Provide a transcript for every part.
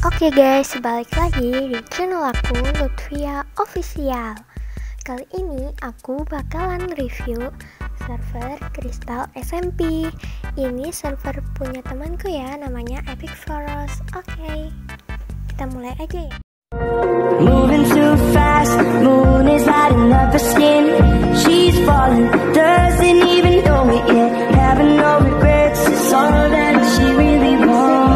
Oke guys, balik lagi di channel aku, Lutfia Official. Kali ini aku bakalan review server Crystal SMP. Ini server punya temanku ya, namanya Epic Forest. Oke, kita mulai aja ya. Moving too fast, moon is lighting up her skin. She's falling, doesn't even know it yet. Having no regrets, it's all that she really wants.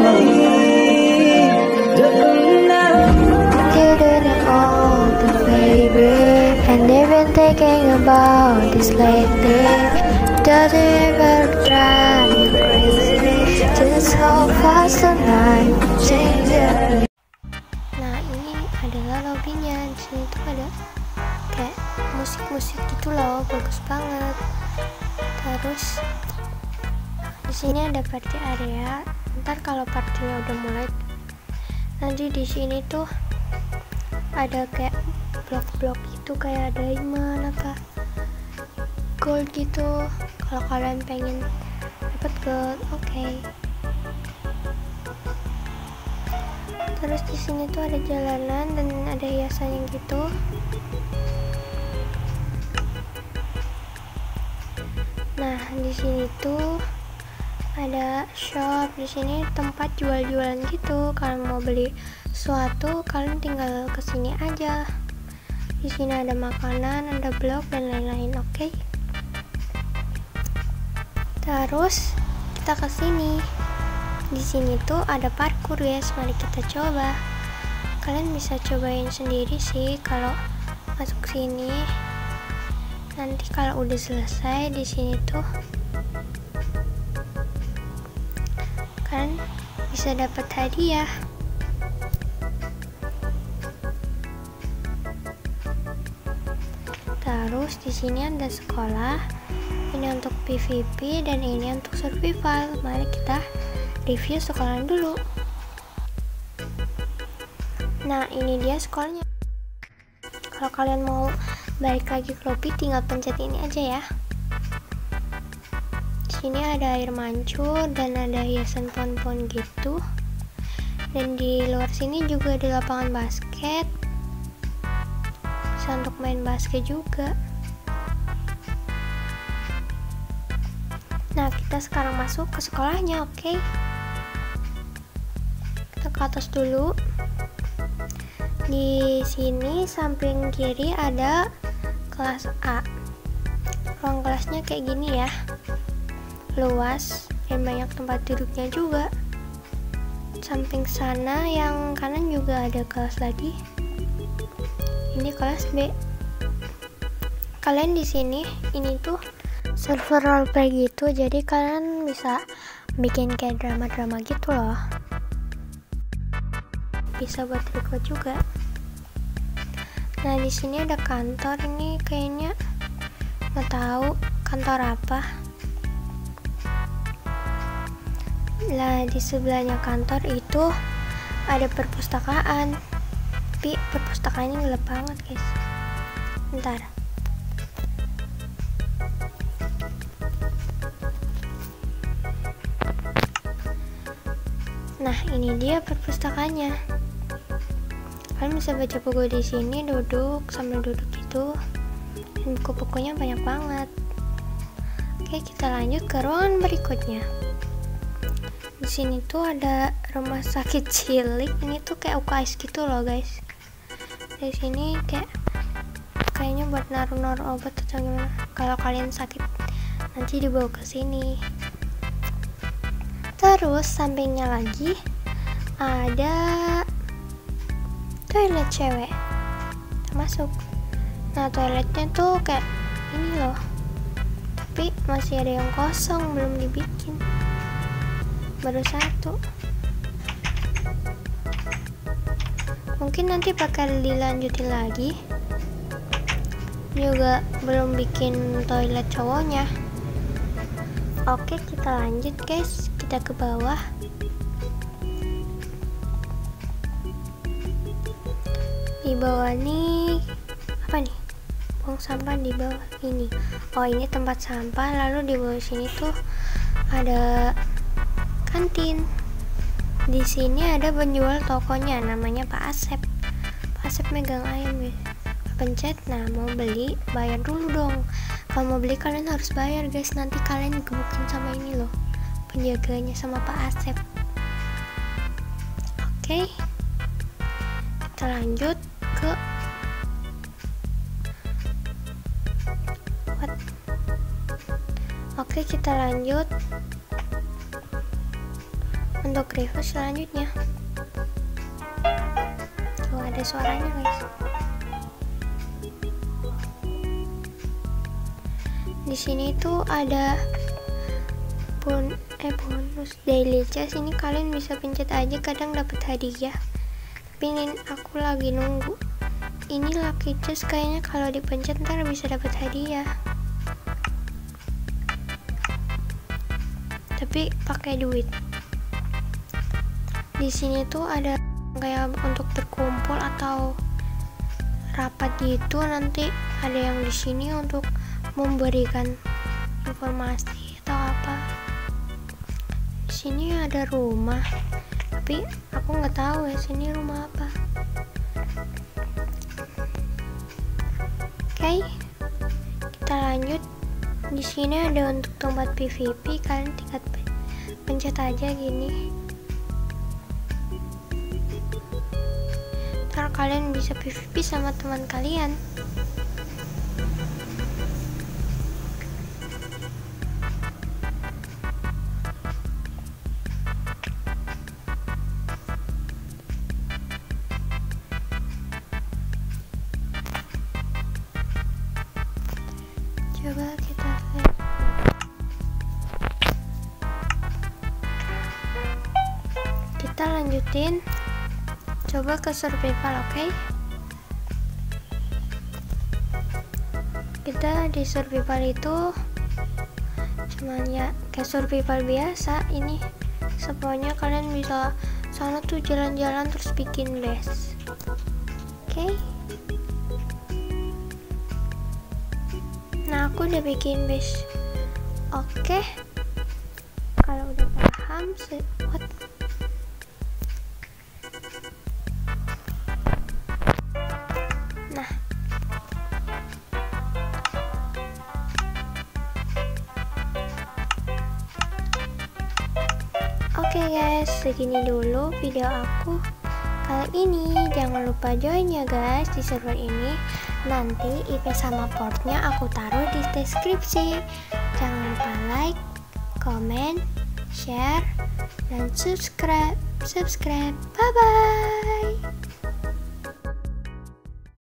All the favorite, and they've been thinking about this lately. Does it ever drive you crazy? Just so fast tonight, change it. Nah, ini adalah lobbynya. Di sini tuh ada kayak musik-musik gitu loh, bagus banget. Terus di sini ada party area. Ntar kalau partinya udah mulai, nanti di sini tuh ada kayak blok-blok gitu, kayak diamond apa gold gitu. Kalau kalian pengen dapat gold, oke. Terus di sini tuh ada jalanan dan ada hiasannya gitu. Nah, di sini tuh ada shop. Di sini tempat jual-jualan gitu. Kalian mau beli suatu, kalian tinggal kesini aja. Di sini ada makanan, ada blok dan lain-lain. Oke. Terus kita kesini. Di sini tuh ada parkour guys. Mari kita coba. Kalian bisa cobain sendiri sih kalau masuk sini. Nanti kalau udah selesai di sini tuh kalian bisa dapat hadiah. Terus di sini ada sekolah. Ini untuk PVP dan ini untuk survival. Mari kita review sekolahnya dulu. Nah, ini dia sekolahnya. Kalau kalian mau balik lagi ke lobby, tinggal pencet ini aja ya. Di sini ada air mancur dan ada hiasan pohon-pohon gitu. Dan di luar sini juga ada lapangan basket. Bisa untuk main basket juga. Nah, kita sekarang masuk ke sekolahnya, oke? Kita ke atas dulu. Di sini samping kiri ada kelas A. Ruang kelasnya kayak gini ya, luas dan banyak tempat duduknya juga. Samping sana yang kanan juga ada kelas lagi. Ini kelas B. Kalian di sini, ini tuh server roleplay gitu, jadi kalian bisa bikin kayak drama-drama gitu loh. Bisa buat record juga. Nah, di sini ada kantor. Ini kayaknya nggak tahu kantor apa. Nah, di sebelahnya kantor itu ada perpustakaan. Tapi perpustakaannya gelap banget guys. Bentar. Nah, ini dia perpustakaannya. Kalian bisa baca buku di sini, duduk sambil duduk gitu. Dan buku-bukunya banyak banget. Oke, kita lanjut ke ruangan berikutnya. Di sini tuh ada rumah sakit cilik. Ini tuh kayak UKS gitu loh guys. Di sini kayaknya buat naruh-naruh obat atau gimana. Kalau kalian sakit nanti dibawa ke sini. Terus sampingnya lagi ada toilet cewek. Kita masuk. Nah, toiletnya tuh kayak ini loh. Tapi masih ada yang kosong, belum dibikin. Baru satu. Mungkin nanti bakal dilanjutin lagi. Juga belum bikin toilet cowoknya. Oke, kita lanjut guys. Kita ke bawah. Di bawah nih apa nih? Buang sampah di bawah ini. Oh, ini tempat sampah. Lalu di bawah sini tuh ada kantin. Di sini ada penjual tokonya, namanya Pak Asep. Pak Asep megang ayam guys. Pencet, nah mau beli bayar dulu dong. Kalau mau beli kalian harus bayar guys. Nanti kalian digebukin sama ini loh, penjaganya, sama Pak Asep. Oke, kita lanjut ke Oke, kita lanjut untuk review selanjutnya. Tuh ada suaranya guys. Di sini tuh ada bonus daily chest. Ini kalian bisa pencet aja, kadang dapat hadiah. Tapi ini aku lagi nunggu. Ini lucky chest, kayaknya kalau dipencet ntar bisa dapat hadiah. Tapi pakai duit. Di sini tuh ada kayak untuk berkumpul atau rapat gitu. Nanti ada yang di sini untuk memberikan informasi atau apa. Di sini ada rumah, tapi aku nggak tahu ya sini rumah apa. Oke, kita lanjut. Di sini ada untuk tempat PVP, kalian tinggal pencet aja gini. Ntar kalian bisa PVP sama teman kalian. Coba kita lihat. Kita lanjutin. Coba ke survival, oke? Kita di survival itu cuman ya kayak survival biasa. Ini semuanya kalian bisa sana tuh jalan-jalan terus bikin base. Oke? Nah, aku udah bikin base. Oke. Kalau udah paham, nah, oke guys, segini dulu video aku kali ini. Jangan lupa join ya guys di server ini. Nanti IP sama portnya aku taruh di deskripsi. Jangan lupa like, comment, share, dan subscribe. Bye bye.